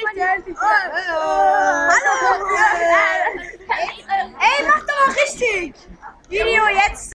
Hallo! Ey, mach doch mal richtig! Video jetzt!